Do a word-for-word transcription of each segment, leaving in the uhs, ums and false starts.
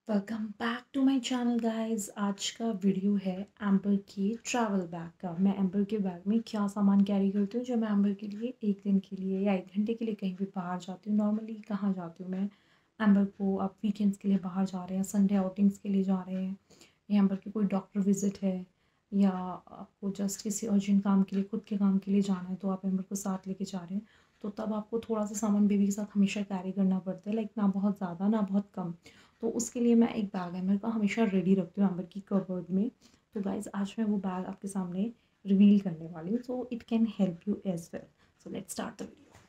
Welcome back to my channel guys. आज का video है एम्बर की ट्रैवल बैग का। मैं एम्बर के बैग में क्या सामान कैरी करती हूँ जो मैं एम्बर के लिए एक दिन के लिए या एक घंटे के लिए कहीं भी बाहर जाती हूँ। नॉर्मली कहाँ जाती हूँ मैं एम्बर को, आप वीकेंड्स के लिए बाहर जा रहे हैं, संडे आउटिंग्स के लिए जा रहे हैं, या एम्बर की कोई डॉक्टर विजिट है, या आपको जस्ट किसी अर्जेंट काम के लिए, खुद के काम के लिए जाना है, तो आप एम्बर को साथ लेके जा रहे हैं। तो तब आपको थोड़ा सा सामान बेबी के साथ हमेशा कैरी करना पड़ता है, लाइक ना बहुत ज़्यादा ना बहुत कम। तो उसके लिए मैं एक बैग एम्बर का हमेशा रेडी रखती हूँ एम्बर की कबर्ड में। तो गाइज़ आज मैं वो बैग आपके सामने रिवील करने वाली हूँ, so it can help you as well. So let's start the video.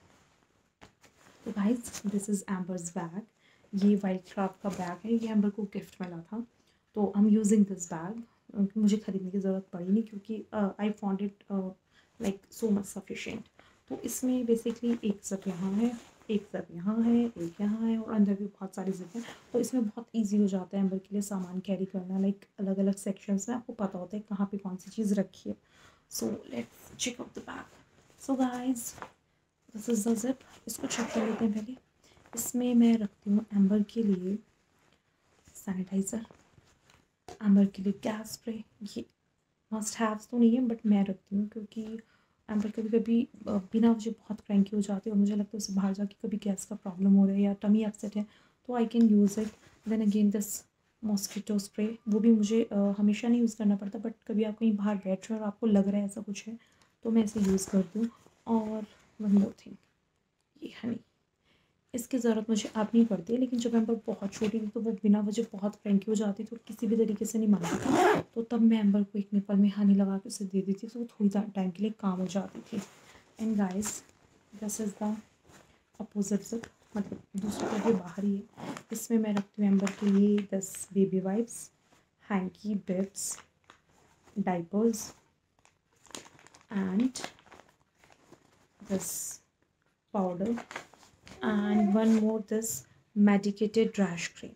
तो guys this is Amber's bag. ये वाइट क्राफ्ट का बैग है, ये एम्बर को गिफ्ट मिला था। तो I am using this bag. मुझे ख़रीदने की ज़रूरत पड़ी नहीं क्योंकि I found it like so much sufficient. तो इसमें बेसिकली एक ज़िप यहाँ है, एक ज़िप यहाँ है, एक यहाँ है, और अंदर भी बहुत सारी ज़िप हैं। तो इसमें बहुत इजी हो जाता है एम्बर के लिए सामान कैरी करना, लाइक अलग अलग सेक्शंस में आपको पता होता है कहाँ पे कौन सी चीज़ रखी है। So let's check out the bag. So guys this is the zip. इसको चेक कर लेते हैं पहले। इसमें मैं रखती हूँ एम्बर के लिए सैनिटाइज़र, एम्बर के लिए गैस स्प्रे। ये मस्ट हैव्स तो नहीं है बट मैं रखती हूँ क्योंकि एम्बर कभी कभी बिना वजह बहुत क्रैंकी हो जाती है और मुझे लगता है उसे बाहर जाके कभी गैस का प्रॉब्लम हो रहा है या टमी अपसेट है, तो I can use it. Then again this mosquito spray, वो भी मुझे uh, हमेशा नहीं यूज़ करना पड़ता, बट कभी आप कहीं बाहर बैठ रहे हो और आपको लग रहा है ऐसा कुछ है तो मैं इसे यूज़ करती हूँ। और वन मोर थिंग, ये हनी। इसकी ज़रूरत मुझे अब नहीं पड़ती है, लेकिन जब एम्बर बहुत छोटी थी तो वो बिना वजह बहुत क्रैंकी हो जाती थी और किसी भी तरीके से नहीं मानती थी, तो तब मैं एम्बर को एक निपल में हनी लगा के उसे दे देती थी, तो वो थोड़ी टाइम के लिए काम हो जाती थी। And guys this is the opposite zip, मतलब दूसरी तरफ ये बाहर ही है। इसमें मैं रखती हूँ एम्बर के लिए दस baby wipes, hanky, bibs, diapers and this powder and one more this medicated rash cream.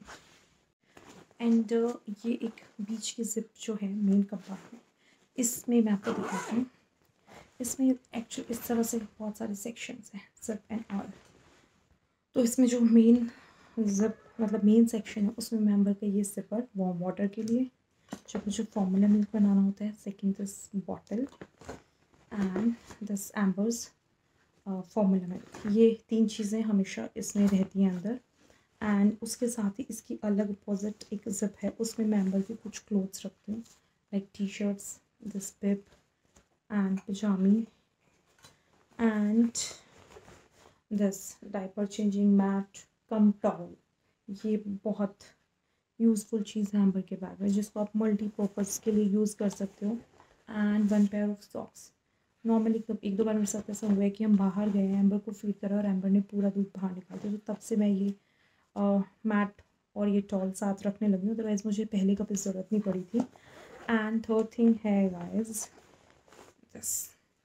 And uh, ये एक बीच की जिप जो है मेन कंपार्टमेंट, इसमें मैं आपको दिखाती हूँ। इसमें एक्चुअली इस तरह से बहुत सारे सेक्शंस हैं, जिप एंड ऑल। तो इसमें जो मेन जिप मतलब मेन सेक्शन है उसमें मेंबर का ये जिपर वार्म वाटर के लिए, जब मुझे फॉर्मूला मिल्क बनाना होता है। Second this bottle and this Amber's formula milk. ये तीन चीज़ें हमेशा इसमें रहती हैं अंदर। एंड उसके साथ ही इसकी अलग अपोजिट एक जिप है, उसमें मैं एम्बर के कुछ क्लोथ्स रखती हूँ, like T shirts, this pip and पजामी and this diaper changing mat cum towel. ये बहुत यूज़फुल चीज़ है एम्बर के बैग में, जिसको आप मल्टीपर्पज़ के लिए यूज़ कर सकते हो। And one pair of socks. Normally कब एक दो बार मेरे साथ ऐसा हुआ है कि हम बाहर गए हैं, एम्बर को फीड करा और एम्बर ने पूरा दूध बाहर निकाल दिया, तो तब से मैं ये मैट और ये टॉल साथ रखने लगी हूँ, अदरवाइज़ मुझे पहले कभी ज़रूरत नहीं पड़ी थी। एंड थर्ड थिंग है गाइस दिस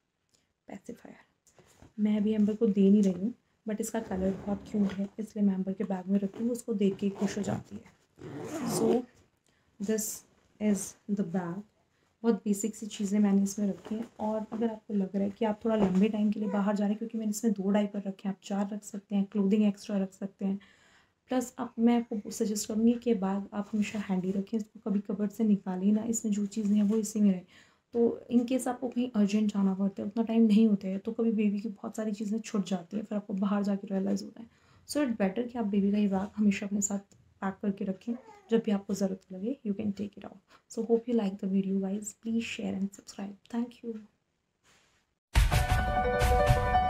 पैसिफायर। मैं अभी एम्बर को दे नहीं रही हूँ, बट इसका कलर बहुत क्यूट है, इसलिए मैं एम्बर के बैग में रखती हूँ, उसको देख के खुश हो जाती है। So this is the bag. बहुत बेसिक सी चीज़ें मैंने इसमें रखी हैं। और अगर आपको लग रहा है कि आप थोड़ा लंबे टाइम के लिए बाहर जा रहे हैं, क्योंकि मैंने इसमें दो डाइपर रखे हैं, आप चार रख सकते हैं, क्लोथिंग एक्स्ट्रा रख सकते हैं। प्लस अब मैं आपको सजेस्ट करूँगी कि बैग आप हमेशा हैंडी रखें, इसको कभी कबर्ड से निकालें ना, इसमें जो चीज़ें हैं वो इसी में रहे। तो इन केस आपको कहीं अर्जेंट जाना पड़ता है, उतना टाइम नहीं होता है, तो कभी बेबी की बहुत सारी चीज़ें छूट जाती हैं, फिर आपको बाहर जाके रियलाइज़ होता है। सो इट बेटर कि आप बेबी का ये बैग हमेशा अपने साथ पैक करके रखें, जब भी आपको ज़रूरत लगे you can take it out. So hope you like the video guys, please share and subscribe. Thank you.